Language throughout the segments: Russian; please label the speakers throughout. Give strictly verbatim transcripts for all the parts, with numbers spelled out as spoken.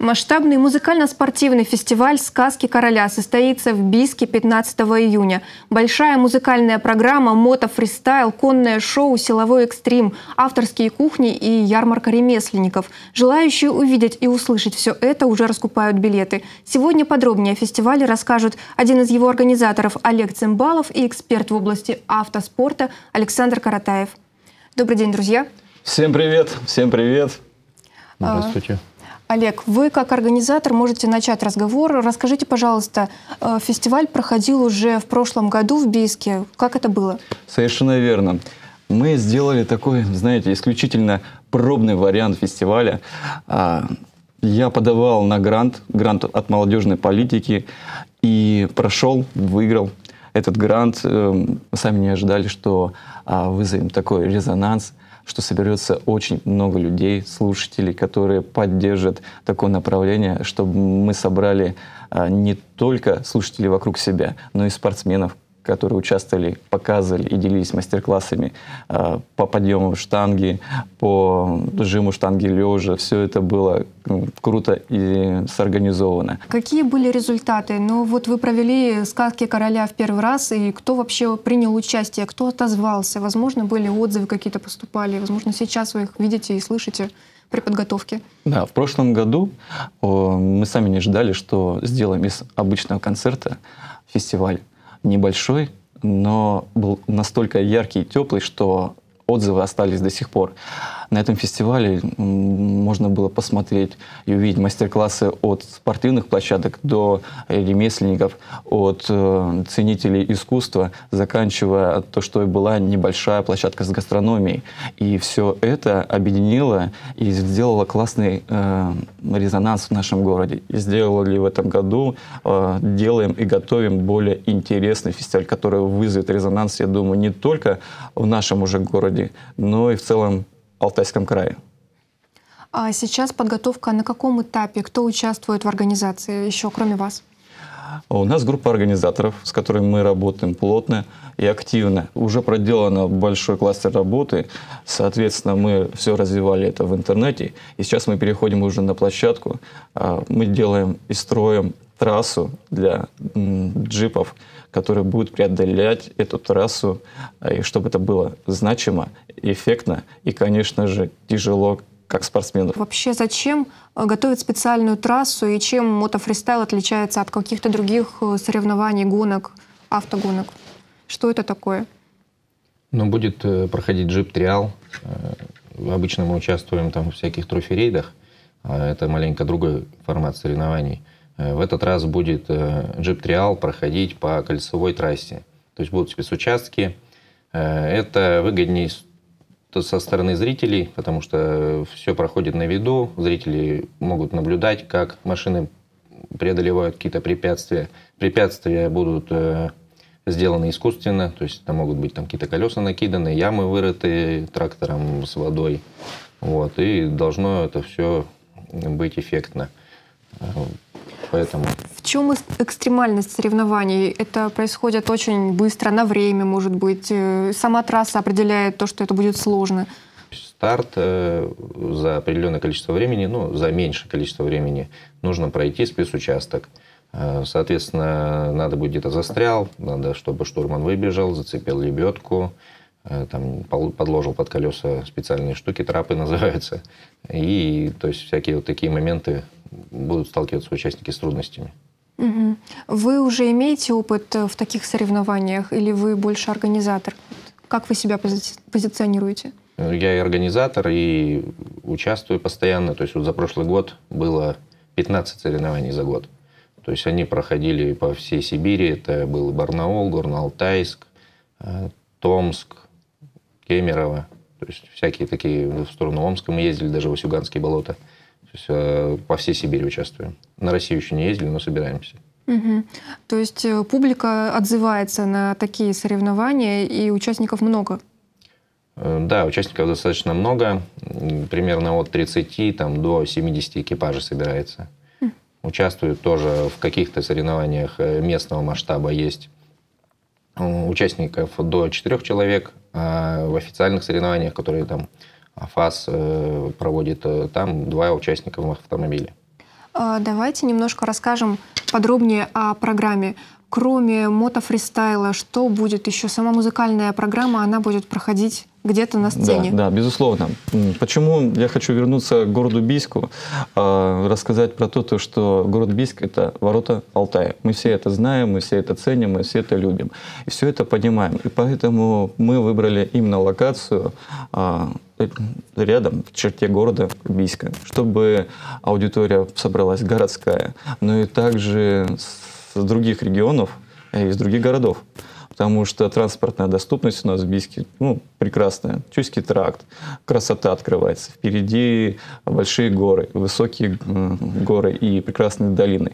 Speaker 1: Масштабный музыкально-спортивный фестиваль «Сказки короля» состоится в Бийске пятнадцатого июня. Большая музыкальная программа, мото-фристайл, конное шоу, силовой экстрим, авторские кухни и ярмарка ремесленников. Желающие увидеть и услышать все это уже раскупают билеты. Сегодня подробнее о фестивале расскажут один из его организаторов Олег Цимбалов и эксперт в области автоспорта Александр Каратаев. Добрый день, друзья.
Speaker 2: Всем привет, всем привет.
Speaker 3: Здравствуйте.
Speaker 1: Олег, вы как организатор можете начать разговор. Расскажите, пожалуйста, фестиваль проходил уже в прошлом году в Бийске. Как это было?
Speaker 2: Совершенно верно. Мы сделали такой, знаете, исключительно пробный вариант фестиваля. Я подавал на грант, грант от молодежной политики, и прошел, выиграл этот грант. Мы сами не ожидали, что вызовем такой резонанс, что соберется очень много людей, слушателей, которые поддержат такое направление, чтобы мы собрали а, не только слушателей вокруг себя, но и спортсменов, которые участвовали, показывали и делились мастер-классами а, по подъему штанги, по жиму штанги лежа. Все это было ну, круто и сорганизовано.
Speaker 1: Какие были результаты? Ну вот вы провели «Сказки короля» в первый раз, и кто вообще принял участие, кто отозвался? Возможно, были отзывы какие-то поступали, возможно, сейчас вы их видите и слышите при подготовке. Да,
Speaker 2: в прошлом году о, мы сами не ожидали, что сделаем из обычного концерта фестиваль. Небольшой, но был настолько яркий и теплый, что отзывы остались до сих пор. На этом фестивале можно было посмотреть и увидеть мастер-классы от спортивных площадок до ремесленников, от э, ценителей искусства, заканчивая то, что и была небольшая площадка с гастрономией. И все это объединило и сделало классный э, резонанс в нашем городе. И сделали в этом году, э, делаем и готовим более интересный фестиваль, который вызовет резонанс, я думаю, не только в нашем уже городе, но и в целом Алтайском крае.
Speaker 1: А сейчас подготовка на каком этапе? Кто участвует в организации еще, кроме вас?
Speaker 2: У нас группа организаторов, с которыми мы работаем плотно и активно. Уже проделано большой кластер работы. Соответственно, мы все развивали это в интернете. И сейчас мы переходим уже на площадку. Мы делаем и строим трассу для джипов, которые будут преодолять эту трассу, и чтобы это было значимо, эффектно и, конечно же, тяжело, как спортсмену.
Speaker 1: Вообще, зачем готовить специальную трассу и чем мотофристайл отличается от каких-то других соревнований, гонок, автогонок? Что это такое?
Speaker 3: Ну, будет проходить джип-триал. Обычно мы участвуем там в всяких трофи-рейдах. Это маленько другой формат соревнований. В этот раз будет джип-триал проходить по кольцевой трассе. То есть будут спецучастки. Это выгоднее со стороны зрителей, потому что все проходит на виду. Зрители могут наблюдать, как машины преодолевают какие-то препятствия. Препятствия будут сделаны искусственно. То есть там могут быть там какие-то колеса накиданы, ямы вырыты трактором с водой. Вот. И должно это все быть эффектно. Поэтому.
Speaker 1: В чем экстремальность соревнований? Это происходит очень быстро, на время, может быть. Сама трасса определяет то, что это будет сложно.
Speaker 3: Старт э, за определенное количество времени, ну, за меньшее количество времени нужно пройти спецучасток. Э, соответственно, надо будет где-то застрял, надо, чтобы штурман выбежал, зацепил лебедку, э, там, подложил под колеса специальные штуки, трапы называются. И то есть всякие вот такие моменты будут сталкиваться участники с трудностями.
Speaker 1: Угу. Вы уже имеете опыт в таких соревнованиях или вы больше организатор? Как вы себя пози позиционируете?
Speaker 3: Я и организатор, и участвую постоянно. То есть вот за прошлый год было пятнадцать соревнований за год. То есть они проходили по всей Сибири. Это был Барнаул, Горно-Алтайск, Томск, Кемерово. То есть всякие такие, в сторону Омска мы ездили, даже в Васюганские болота. То есть э, по всей Сибири участвуем. На Россию еще не ездили, но собираемся.
Speaker 1: Угу. То есть э, публика отзывается на такие соревнования, и участников много?
Speaker 3: Э, да, участников достаточно много. Примерно от тридцати там, до семидесяти экипажей собирается. Угу. Участвуют тоже в каких-то соревнованиях местного масштаба есть. Участников до четырёх человек, а в официальных соревнованиях, которые там ФАС проводит, там два участника в автомобиле.
Speaker 1: Давайте немножко расскажем подробнее о программе. Кроме мотофристайла, что будет еще? Сама музыкальная программа, она будет проходить где-то на сцене.
Speaker 2: Да, да, безусловно. Почему я хочу вернуться к городу Бийску, э, рассказать про то, то, что город Бийск — это ворота Алтая. Мы все это знаем, мы все это ценим, мы все это любим. И все это понимаем. И поэтому мы выбрали именно локацию э, рядом, в черте города Бийска, чтобы аудитория собралась городская, но и также с других регионов и из других городов. Потому что транспортная доступность у нас в Бийске, ну, прекрасная. Чуйский тракт, красота открывается. Впереди большие горы, высокие горы и прекрасные долины.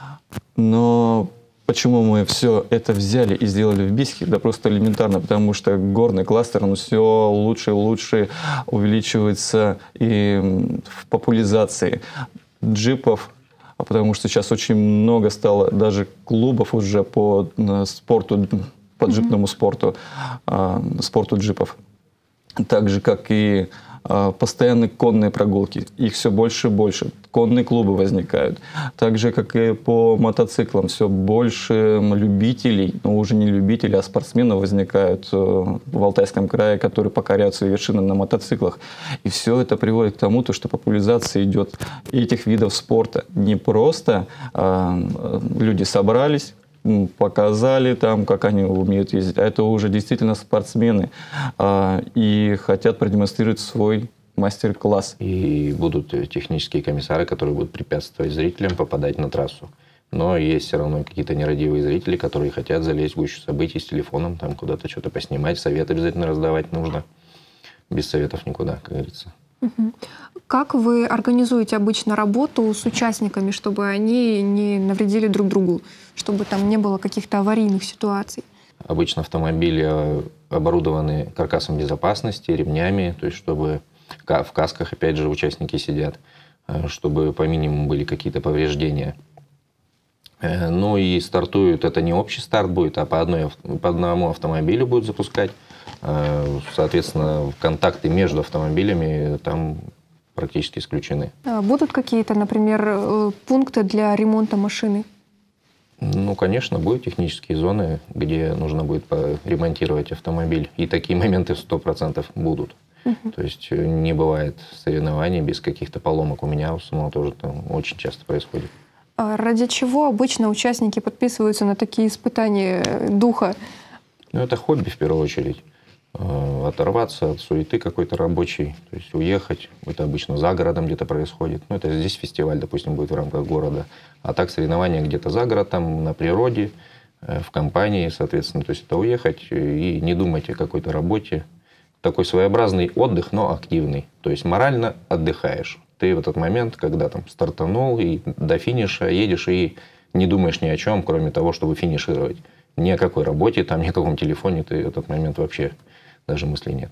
Speaker 2: Но почему мы все это взяли и сделали в Бийске? Да просто элементарно, потому что горный кластер, он все лучше и лучше увеличивается и в популяризации джипов, потому что сейчас очень много стало даже клубов уже по спорту, по джипному спорту, спорту джипов. Так же, как и постоянные конные прогулки. Их все больше и больше. Конные клубы возникают. Так же, как и по мотоциклам. Все больше любителей, но уже не любителей, а спортсменов возникают в Алтайском крае, которые покоряют свои вершины на мотоциклах. И все это приводит к тому, что популяризация идет этих видов спорта. Не просто а, люди собрались, показали там, как они умеют ездить, а это уже действительно спортсмены а, и хотят продемонстрировать свой мастер-класс.
Speaker 3: И будут технические комиссары, которые будут препятствовать зрителям попадать на трассу. Но есть все равно какие-то нерадивые зрители, которые хотят залезть в гущу событий с телефоном, там куда-то что-то поснимать, советы обязательно раздавать нужно. Без советов никуда, как говорится.
Speaker 1: Как вы организуете обычно работу с участниками, чтобы они не навредили друг другу, чтобы там не было каких-то аварийных ситуаций?
Speaker 3: Обычно автомобили оборудованы каркасом безопасности, ремнями, то есть чтобы в касках, опять же, участники сидят, чтобы по минимуму были какие-то повреждения. Ну и стартуют, это не общий старт будет, а по, одной, по одному автомобилю будут запускать. Соответственно, контакты между автомобилями там практически исключены.
Speaker 1: Будут какие-то, например, пункты для ремонта машины?
Speaker 3: Ну, конечно, будут технические зоны, где нужно будет ремонтировать автомобиль. И такие моменты сто процентов будут. Угу. То есть не бывает соревнований без каких-то поломок. У меня у самого тоже там очень часто происходит.
Speaker 1: А ради чего обычно участники подписываются на такие испытания духа?
Speaker 3: Ну, это хобби в первую очередь. Оторваться от суеты какой-то рабочей, то есть уехать. Это обычно за городом где-то происходит. Ну, это здесь фестиваль, допустим, будет в рамках города. А так соревнования где-то за городом, на природе, в компании, соответственно. То есть это уехать и не думать о какой-то работе. Такой своеобразный отдых, но активный. То есть морально отдыхаешь. Ты в этот момент, когда там стартанул и до финиша едешь и не думаешь ни о чем, кроме того, чтобы финишировать. Ни о какой работе, там, ни о каком телефоне ты в этот момент вообще даже мыслей нет.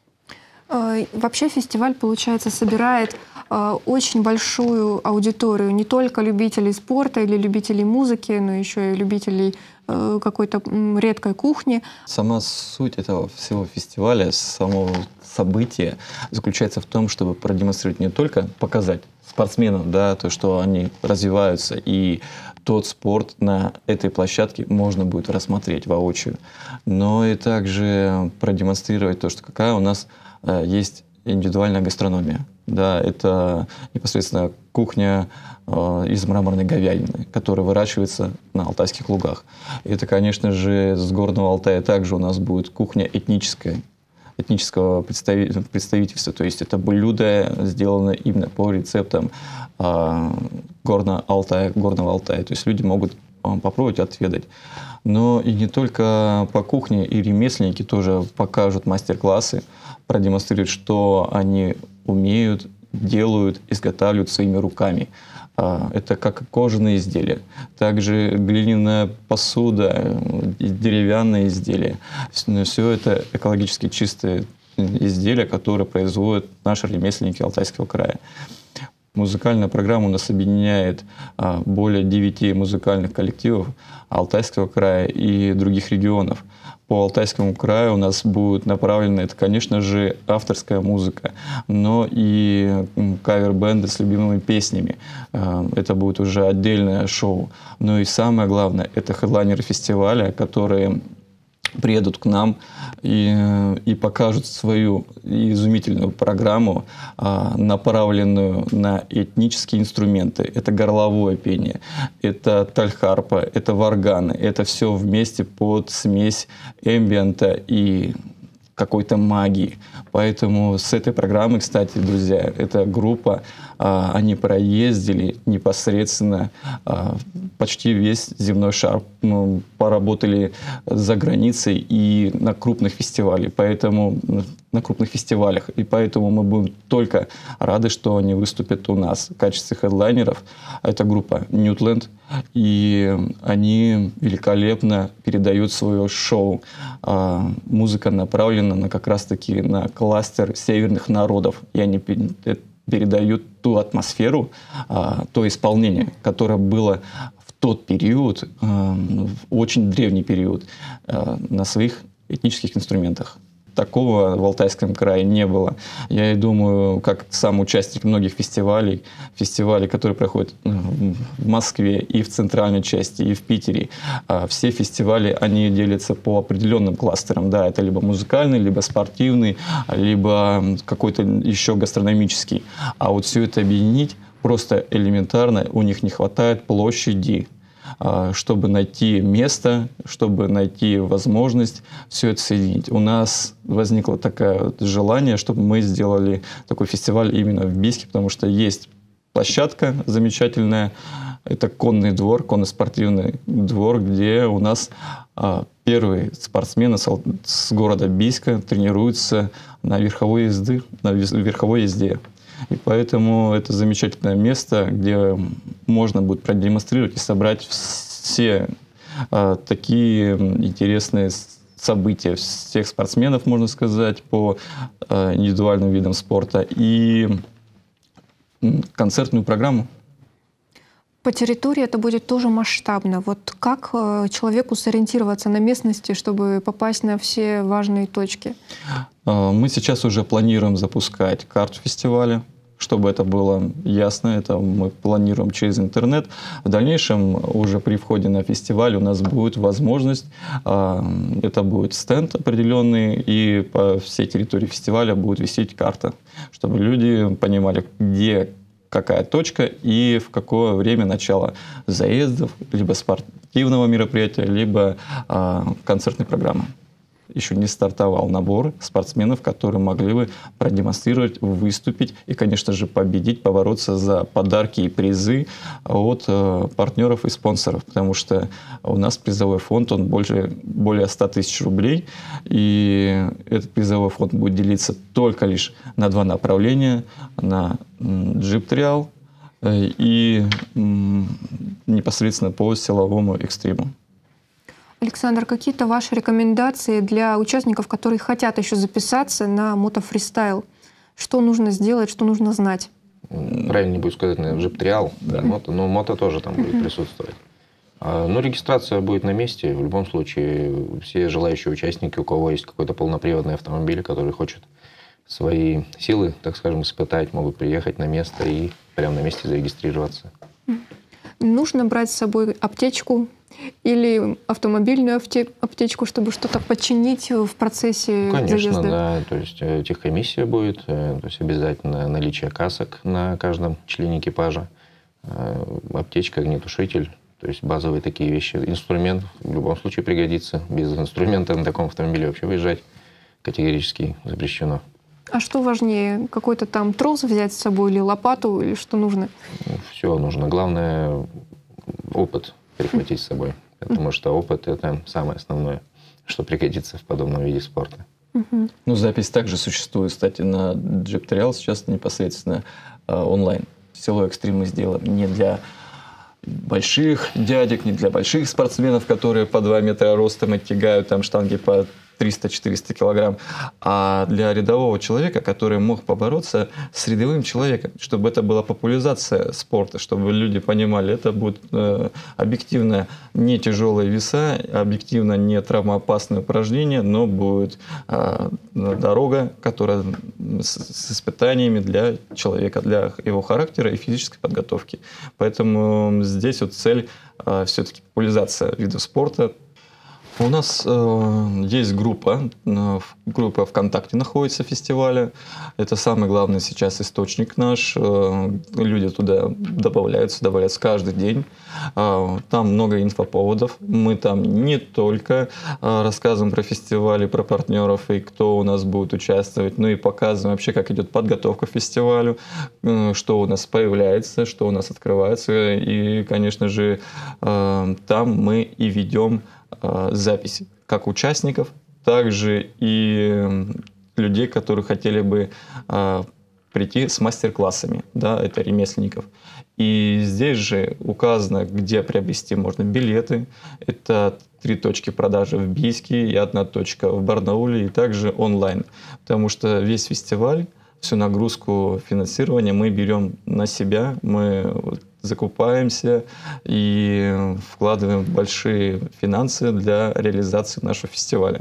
Speaker 1: Вообще фестиваль, получается, собирает очень большую аудиторию. Не только любителей спорта или любителей музыки, но еще и любителей какой-то редкой кухни.
Speaker 2: Сама суть этого всего фестиваля, самого события заключается в том, чтобы продемонстрировать не только показать спортсменам, да, то, что они развиваются, и тот спорт на этой площадке можно будет рассмотреть воочию, но и также продемонстрировать то, что какая у нас э, есть индивидуальная гастрономия. Да, это непосредственно кухня э, из мраморной говядины, которая выращивается на алтайских лугах. Это, конечно же, с горного Алтая также у нас будет кухня этническая, этнического представительства. То есть это блюдо сделано именно по рецептам э, горного Алтая, горного Алтая. То есть люди могут э, попробовать, отведать. Но и не только по кухне, и ремесленники тоже покажут мастер-классы, продемонстрируют, что они умеют, делают, изготавливают своими руками. Это как кожаные изделия. Также глиняная посуда, деревянные изделия. Все это экологически чистые изделия, которые производят наши ремесленники Алтайского края. Музыкальная программа у нас объединяет более девяти музыкальных коллективов Алтайского края и других регионов. по Алтайскому краю у нас будет направлено, это, конечно же, авторская музыка, но и кавер-бенды с любимыми песнями. Это будет уже отдельное шоу. Но и самое главное, это хедлайнеры фестиваля, которые приедут к нам и, и покажут свою изумительную программу, а, направленную на этнические инструменты. Это горловое пение, это тальхарпа, это варганы. Это все вместе под смесь эмбиента и какой-то магии. Поэтому с этой программой, кстати, друзья, эта группа, а, они проездили непосредственно а, почти весь земной шар, ну, поработали за границей и на крупных фестивалях, поэтому на крупных фестивалях, и поэтому мы будем только рады, что они выступят у нас в качестве хедлайнеров. Это группа Newtland, и они великолепно передают свое шоу. А, музыка направлена на как раз-таки на кластер северных народов, и они передают ту атмосферу, а, то исполнение, которое было в тот период, а, очень древний период, а, на своих этнических инструментах. Такого в Алтайском крае не было. Я и думаю, как сам участник многих фестивалей, фестивалей, которые проходят в Москве и в центральной части, и в Питере, все фестивали, они делятся по определенным кластерам. Да, это либо музыкальный, либо спортивный, либо какой-то еще гастрономический. А вот все это объединить просто элементарно, у них не хватает площади, чтобы найти место, чтобы найти возможность все это соединить. У нас возникло такое желание, чтобы мы сделали такой фестиваль именно в Бийске, потому что есть площадка замечательная, это конный двор, конно-спортивный двор, где у нас а, первые спортсмены с, с города Бийска тренируются на верховой езды, на верховой езде. И поэтому это замечательное место, где можно будет продемонстрировать и собрать все а, такие интересные события всех спортсменов, можно сказать, по а, индивидуальным видам спорта и концертную программу.
Speaker 1: По территории это будет тоже масштабно. Вот как э, человеку сориентироваться на местности, чтобы попасть на все важные точки?
Speaker 2: Мы сейчас уже планируем запускать карту фестиваля, чтобы это было ясно. Это мы планируем через интернет. В дальнейшем уже при входе на фестиваль у нас будет возможность, это будет стенд определенный, и по всей территории фестиваля будет висеть карта, чтобы люди понимали, где какая точка и в какое время начала заездов, либо спортивного мероприятия, либо концертной программы. Еще не стартовал набор спортсменов, которые могли бы продемонстрировать, выступить и, конечно же, победить, побороться за подарки и призы от э, партнеров и спонсоров, потому что у нас призовой фонд, он больше, более ста тысяч рублей, и этот призовой фонд будет делиться только лишь на два направления, на джип-триал э, и э, непосредственно по силовому экстриму.
Speaker 1: Александр, какие-то ваши рекомендации для участников, которые хотят еще записаться на мотофристайл? Что нужно сделать, что нужно знать?
Speaker 3: Правильнее будет сказать, наверное, джип-триал, да. Мото, но мото тоже там будет присутствовать. Но регистрация будет на месте. В любом случае, все желающие участники, у кого есть какой-то полноприводный автомобиль, который хочет свои силы, так скажем, испытать, могут приехать на место и прямо на месте зарегистрироваться.
Speaker 1: Нужно брать с собой аптечку или автомобильную аптечку, чтобы что-то починить в процессе
Speaker 3: Конечно,
Speaker 1: заезда?
Speaker 3: Конечно, да. То есть техкомиссия будет, то есть обязательно наличие касок на каждом члене экипажа, аптечка, огнетушитель, то есть базовые такие вещи. Инструмент в любом случае пригодится. Без инструмента на таком автомобиле вообще выезжать категорически запрещено.
Speaker 1: А что важнее, какой-то там трос взять с собой или лопату, или что нужно?
Speaker 3: Все нужно. Главное опыт прихватить с собой, потому что опыт – это самое основное, что пригодится в подобном виде спорта.
Speaker 2: Ну, запись также существует, кстати, на джип-триал сейчас непосредственно э, онлайн. Силовой экстрим мы сделаем не для больших дядек, не для больших спортсменов, которые по два метра ростом оттягают там штанги по триста-четыреста килограмм, а для рядового человека, который мог побороться с рядовым человеком, чтобы это была популяризация спорта, чтобы люди понимали, это будет э, объективно не тяжелые веса, объективно не травмоопасное упражнение, но будет э, дорога, которая с, с испытаниями для человека, для его характера и физической подготовки. Поэтому здесь вот цель э, все-таки популяризация видов спорта. У нас э, есть группа, э, группа ВКонтакте находится фестиваля. Это самый главный сейчас источник наш. Э, люди туда добавляются, добавляются каждый день. Э, там много инфоповодов. Мы там не только э, рассказываем про фестивали, про партнеров и кто у нас будет участвовать, но и показываем вообще, как идет подготовка к фестивалю, э, что у нас появляется, что у нас открывается. И, конечно же, э, там мы и ведем записи как участников, также и людей, которые хотели бы э, прийти с мастер-классами, да, это ремесленников. И здесь же указано, где приобрести можно билеты. Это три точки продажи в Бийске и одна точка в Барнауле, и также онлайн. Потому что весь фестиваль, всю нагрузку финансирования мы берем на себя, мы закупаемся и вкладываем большие финансы для реализации нашего фестиваля.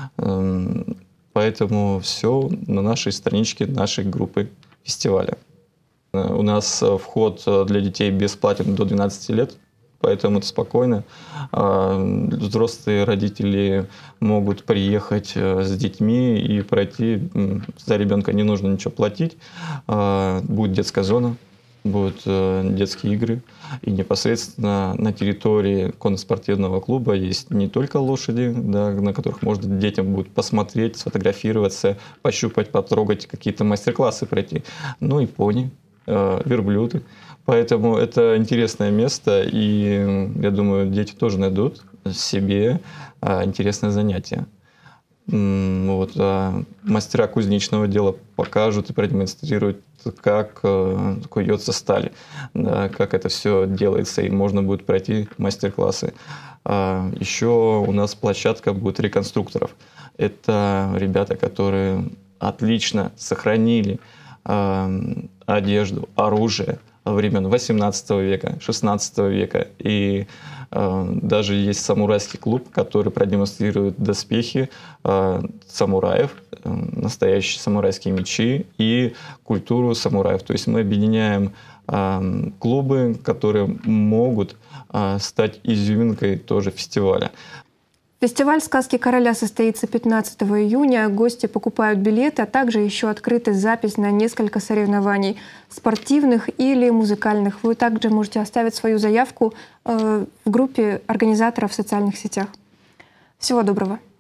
Speaker 2: Поэтому все на нашей страничке, нашей группы фестиваля. У нас вход для детей бесплатен до двенадцати лет, поэтому это спокойно. Взрослые родители могут приехать с детьми и пройти. За ребенка не нужно ничего платить. Будет детская зона, будут детские игры. И непосредственно на территории конно-спортивного клуба есть не только лошади, да, на которых можно детям будет посмотреть, сфотографироваться, пощупать, потрогать, какие-то мастер-классы пройти, но и пони, верблюды. Поэтому это интересное место, и я думаю, дети тоже найдут себе интересное занятие. Вот, мастера кузнечного дела покажут и продемонстрируют, как куется сталь, да, как это все делается, и можно будет пройти мастер-классы. Еще у нас площадка будет реконструкторов. Это ребята, которые отлично сохранили одежду, оружие времен восемнадцатого века, шестнадцатого века. И э, даже есть самурайский клуб, который продемонстрирует доспехи э, самураев, э, настоящие самурайские мечи и культуру самураев. То есть мы объединяем э, клубы, которые могут э, стать изюминкой тоже фестиваля.
Speaker 1: Фестиваль «Сказки короля» состоится пятнадцатого июня. Гости покупают билеты, а также еще открыта запись на несколько соревнований спортивных или музыкальных. Вы также можете оставить свою заявку э, в группе организаторов в социальных сетях. Всего доброго!